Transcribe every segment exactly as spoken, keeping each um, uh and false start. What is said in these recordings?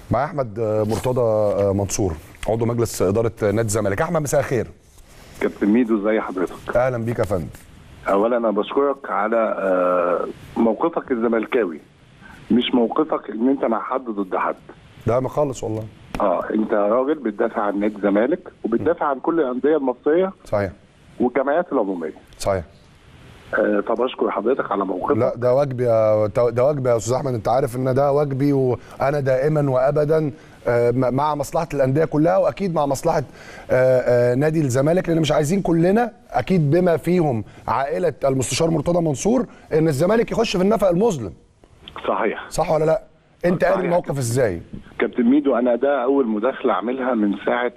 مع احمد مرتضى منصور عضو مجلس اداره نادي الزمالك. احمد مساء الخير. كابتن ميدو ازي حضرتك؟ اهلا بيك يا فندم. اولا انا بشكرك على موقفك الزملكاوي، مش موقفك ان انت مع حد ضد حد. لا ما خالص والله. اه انت راجل بتدافع عن نادي الزمالك وبتدافع عن كل الانديه المصريه صحيح والجمعيات العموميه. صحيح. آه طب اشكر حضرتك على موقفك. لا ده واجبي يا ده واجبي يا استاذ احمد، انت عارف ان ده واجبي، وانا دائما وابدا مع مصلحه الانديه كلها، واكيد مع مصلحه نادي الزمالك، لان مش عايزين كلنا اكيد بما فيهم عائله المستشار مرتضى منصور ان الزمالك يخش في النفق المظلم. صحيح. صح ولا لا؟ انت قاري الموقف ازاي؟ كابتن ميدو انا ده اول مداخله اعملها من ساعه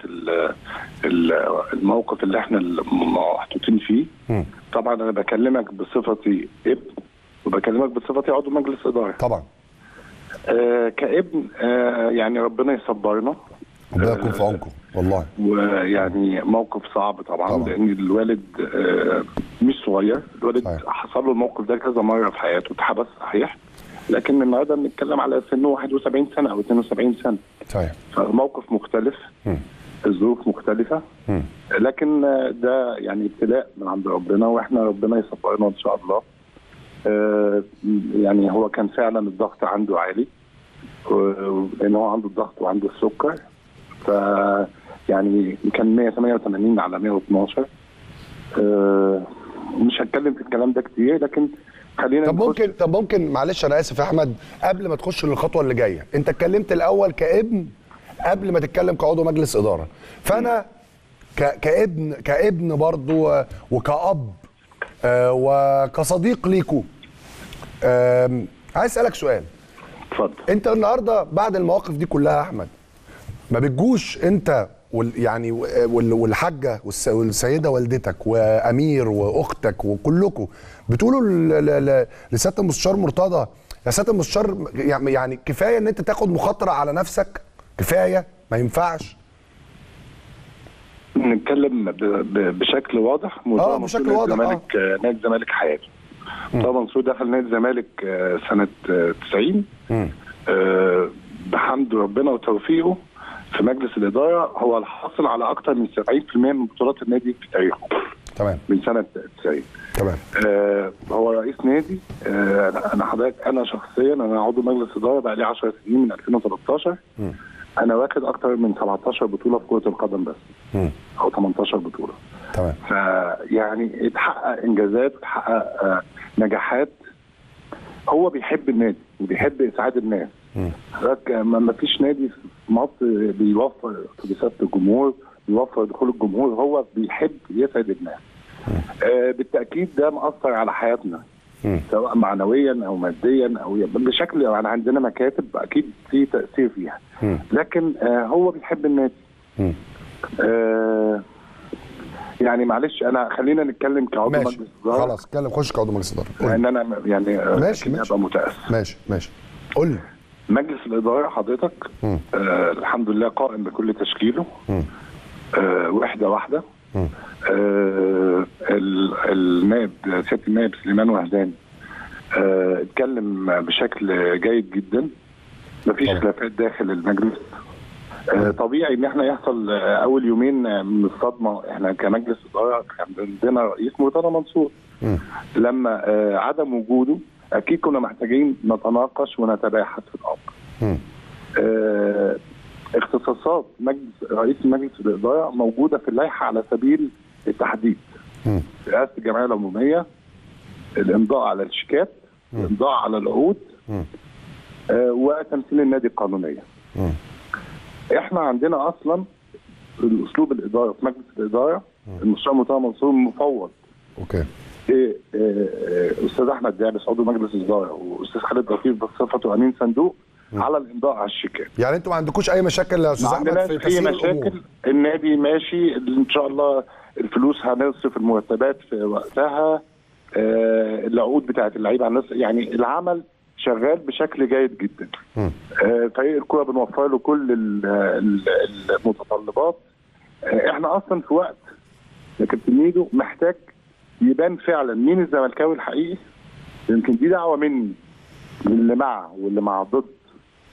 الموقف اللي احنا محطوطين فيه. م. طبعا انا بكلمك بصفتي ابن وبكلمك بصفتي عضو مجلس اداره. طبعا. آه كابن آه يعني ربنا يصبرنا. ربنا يكون في عونكم والله. ويعني موقف صعب طبعا, طبعا. لان الوالد آه مش صغير، الوالد صحيح. حصل له الموقف ده كذا مره في حياته، اتحبس صحيح، لكن النهارده بنتكلم على سنه واحد وسبعين سنه او اثنين وسبعين سنه. صحيح. فالموقف مختلف. م. الظروف مختلفه. م. لكن ده يعني ابتلاء من عند ربنا، واحنا ربنا يصبرنا ان شاء الله. آه يعني هو كان فعلا الضغط عنده عالي، لان هو عنده الضغط وعنده السكر، ف يعني كان مية وثمانية وثمانين على مية واثناشر. آه مش هتكلم في الكلام ده كتير، لكن خلينا طب ممكن طب ممكن معلش انا اسف يا احمد، قبل ما تخش للخطوه اللي جايه، انت اتكلمت الاول كابن قبل ما تتكلم كعضو مجلس اداره، فانا ك... كابن كابن برضه وكأب آه وكصديق ليكو، آه عايز اسالك سؤال. اتفضل. انت النهارده بعد المواقف دي كلها يا احمد ما بتجوش انت وال يعني والحاجه والسيده والدتك وامير واختك وكلكم بتقولوا لسياده المستشار مرتضى يا سياده المستشار يعني كفايه ان انت تاخد مخاطره على نفسك؟ كفايه؟ ما ينفعش؟ نتكلم بشكل واضح. اه بشكل واضح. الزمالك آه. نادي الزمالك حياته. طبعا منصور دخل نادي الزمالك سنه تسعين آه بحمد ربنا وتوفيقه في مجلس الاداره، هو الحاصل على اكثر من سبعين بالمئة من بطولات النادي في تاريخه. تمام. من سنه تسعين. تمام. آه هو رئيس نادي. آه انا حضرتك انا شخصيا انا عضو مجلس اداره بقى لي عشر سنين من ألفين وثلاثة عشر. م. انا واخد اكثر من سبعتاشر بطوله في كره القدم بس. م. او ثمانية عشر بطوله. تمام. فيعني اتحقق انجازات واتحقق آه نجاحات. هو بيحب النادي وبيحب اسعاد الناس. حضرتك ما فيش نادي في مصر بيوفر اتوبيسات الجمهور، بيوفر دخول الجمهور، هو بيحب يسعد الناس. آه بالتاكيد ده مأثر على حياتنا م. سواء معنويا او ماديا او بشكل يعني عندنا مكاتب اكيد في تاثير فيها. م. لكن آه هو بيحب النادي. آه يعني معلش انا خلينا نتكلم كعضو مجلس اداره. خلاص اتكلم، خش كعضو مجلس اداره. لان انا يعني ماشي ماشي ابقى متاسف. ماشي ماشي قول لي. مجلس الاداره حضرتك آه الحمد لله قائم بكل تشكيله. آه وحده واحده. آه النائب سياده النائب سليمان وهدان آه اتكلم بشكل جيد جدا. مفيش خلافات داخل المجلس. آه طبيعي ان احنا يحصل آه اول يومين من الصدمه. احنا كمجلس اداره كان عندنا رئيس مرتضى منصور. م. لما آه عدم وجوده اكيد كنا محتاجين نتناقش ونتباحث في الامر. آه اختصاصات مجلس رئيس مجلس الاداره موجوده في اللائحه على سبيل التحديد. رئاسه الجمعيه العموميه، الامضاء على الشيكات، الامضاء على العقود، آه وتمثيل النادي القانونيه. م. احنا عندنا اصلا الاسلوب الاداره في مجلس الاداره المستشار مرتضى منصور مفوض. اوكي. إيه إيه استاذ احمد دعبس عضو مجلس الاداره واستاذ خالد لطيف بصفته امين صندوق م. على الامضاء على الشيكات. يعني انتوا ما عندكوش اي مشاكل يا استاذ احمد في تسهيل الامور؟ في مشاكل. النادي ماشي ان شاء الله، الفلوس هنصرف المرتبات في وقتها، آه العقود بتاعت اللعيبه هنصرف، يعني العمل شغال بشكل جيد جدا. آه فريق الكوره بنوفر له كل المتطلبات. آه احنا اصلا في وقت يا كابتن ميدو محتاج يبان فعلا مين الزملكاوي الحقيقي. يمكن دي دعوه مني واللي مع واللي مع ضد.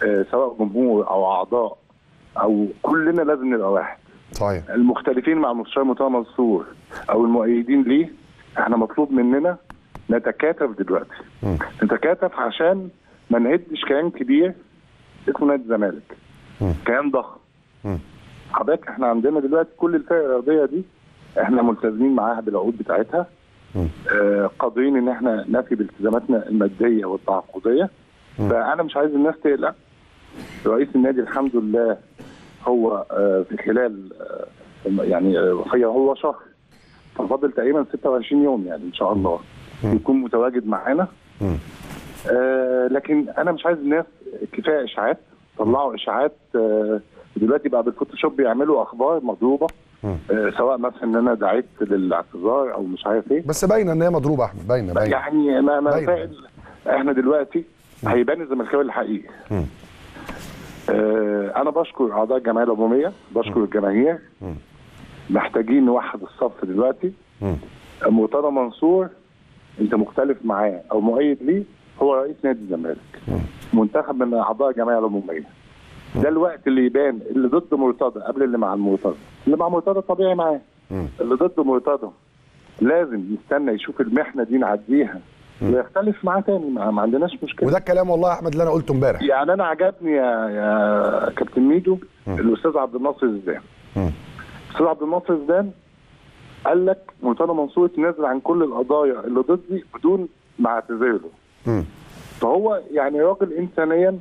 آه سواء جمهور او اعضاء او كلنا لازم نبقى واحد. صحيح. المختلفين مع المستشار مرتضى منصور او المؤيدين ليه، احنا مطلوب مننا نتكاتف دلوقتي. م. نتكاتف عشان ما نهدش كيان كبير اسمه نادي الزمالك. كيان ضخم. حضرتك احنا عندنا دلوقتي كل الفرق الرياضيه دي احنا ملتزمين معاها بالعقود بتاعتها. آه قادرين ان احنا نفي بالتزاماتنا الماديه والتعاقديه. فانا مش عايز الناس تقلق. رئيس النادي الحمد لله هو آه في خلال آه يعني آه هو شهر، ففاضل تقريبا ستة وعشرين يوم يعني ان شاء الله يكون متواجد معانا. آه لكن انا مش عايز الناس كفايه اشاعات، طلعوا اشاعات. آه دلوقتي بقى بالفوتوشوب بيعملوا اخبار مضروبه، آه سواء مثلا ان انا دعيت للاعتذار او مش عارف ايه، بس باينه ان هي مضروبه احمد، باينه باينه يعني ما ما فاعل. احنا دلوقتي هيبان الزملكاوي الحقيقي. آه انا بشكر اعضاء الجمعيه العموميه، بشكر الجماهير. محتاجين نوحد الصف دلوقتي. مرتضى منصور انت مختلف معاه او مؤيد ليه، هو رئيس نادي الزمالك منتخب من اعضاء الجمعيه العموميه. ده الوقت اللي يبان اللي ضد مرتضى قبل اللي مع المرتضى. اللي مع مرتضى طبيعي معاه، اللي ضد مرتضى لازم يستنى يشوف المحنه دي نعديها ويختلف معاه تاني. ما, ما عندناش مشكله. وده الكلام والله يا احمد اللي انا قلته امبارح. يعني انا عجبني يا يا كابتن ميدو الاستاذ عبد الناصر زيدان. الاستاذ عبد الناصر زيدان قال لك مرتضى منصور يتنازل عن كل القضايا اللي ضدي بدون ما اعتذر له. فهو يعني راجل انسانيا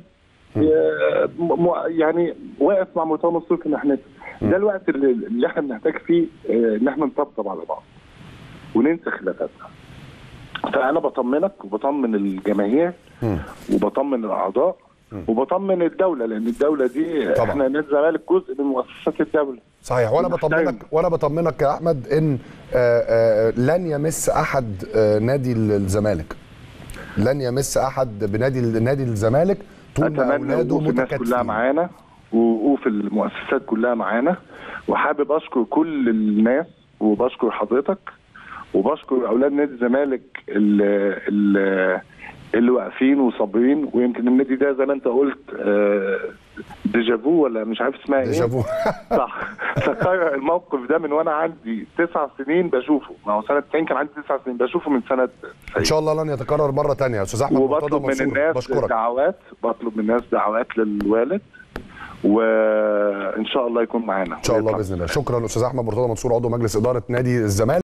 يعني واقف مع مرتضى منصور في محنته. ده الوقت اللي, اللي احنا بنحتاج فيه ان احنا نطبطب على بعض وننسى خلافاتنا. فانا بطمنك وبطمن الجماهير وبطمن الاعضاء وبطمن الدوله، لان الدوله دي طبعا. احنا نادي الزمالك جزء من مؤسسات الدوله. صحيح. وانا بطمنك وانا بطمنك يا احمد ان آآ آآ لن يمس احد نادي الزمالك، لن يمس احد بنادي نادي الزمالك طول ما اولاده متكاتفين. الناس كلها معانا ووقوف المؤسسات كلها معانا. وحابب اشكر كل الناس وبشكر حضرتك وبشكر اولاد نادي الزمالك اللي, اللي اللي واقفين وصابرين. ويمكن النادي ده زي ما انت قلت ديجافو ولا مش عارف اسمها ايه. ديجافو صح. فكر الموقف ده من وانا عندي تسع سنين بشوفه. ما هو سنه تسعين كان عندي تسع سنين بشوفه من سنه تسعين. ان شاء الله لن يتكرر مره ثانيه يا استاذ احمد مرتضى منصور. وبطلب من الناس بشكرك. دعوات، بطلب من الناس دعوات للوالد وان شاء الله يكون معانا ان شاء الله باذن الله. شكرا استاذ احمد مرتضى منصور عضو مجلس اداره نادي الزمالك.